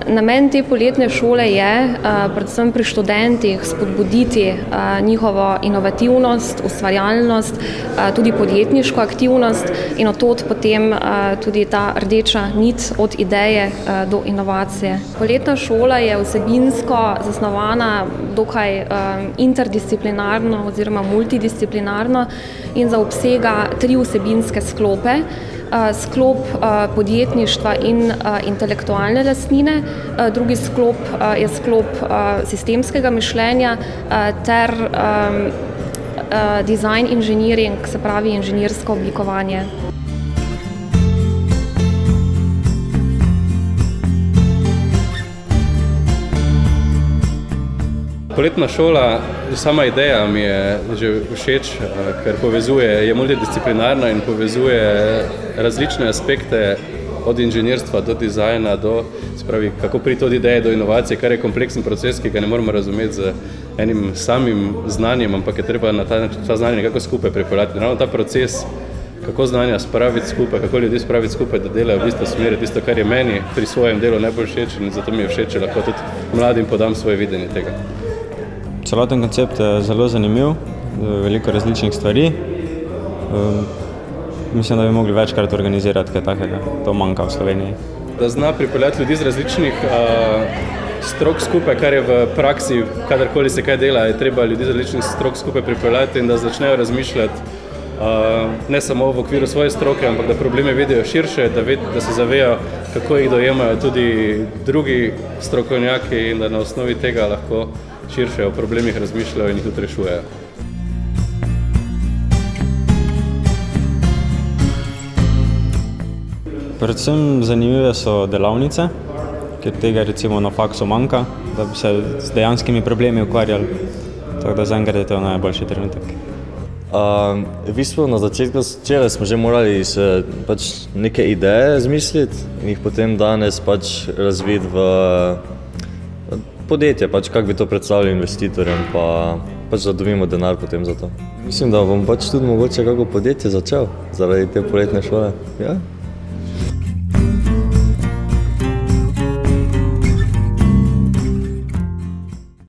Namen te poletne šole je predvsem pri študentih spodbuditi njihovo inovativnost, ustvarjalnost, tudi podjetniško aktivnost in od tod potem tudi ta rdeča nit od ideje do inovacije. Poletna šola je vsebinsko zasnovana dokaj interdisciplinarno oziroma multidisciplinarno in zaobsega 3 vsebinske sklope. Sklop podjetništva in intelektualne lastnine, drugi sklop je sklop sistemskega mišljenja ter design engineering, se pravi inženirsko oblikovanje. Poletna šola, sama ideja mi je že všeč, ker je multidisciplinarna in povezuje različne aspekte od inženirstva do dizajna, kako priti od ideje do inovacije, kar je kompleksen proces, ki ga ne moramo razumeti z enim samim znanjem, ampak je treba na ta znanje nekako skupaj pripeljati. Ravno ta proces, kako znanja spraviti skupaj, kako ljudi spraviti skupaj, da delajo v isto smer, tisto, kar je meni pri svojem delu najbolj všeč in zato mi je všeč, če lahko tudi mladim podam svoje videnje tega. Celoten koncept je zelo zanimiv, veliko različnih stvari. Mislim, da bi mogli večkrat organizirati kaj takega. To manjka v Sloveniji. Da zna pripeljati ljudi z različnih strok skupaj, kar je v praksi, kadarkoli se kaj dela, je treba ljudi z različnih strok skupaj pripeljati in da začnejo razmišljati ne samo v okviru svoje stroke, ampak da probleme vidijo širše, da se zavejo, kako jih dojemajo tudi drugi strokovnjaki in da na osnovi tega lahko širše o problemih razmišljajo in jih tudi rešujejo. Predvsem zanimive so delavnice, ker tega recimo na faksu manjka, da bi se z dejanskimi problemi ukvarjali. Tako da zaenkrat je to najboljši trenutek. V bistvu na začetku včeraj smo že morali se neke ideje zmisliti in jih potem danes razviti v podjetje, kako bi to predstavili investitorjem, pa da dobimo denar potem za to. Mislim, da bom tudi mogoče kako podjetje začel zaradi te poletne šole. Ja?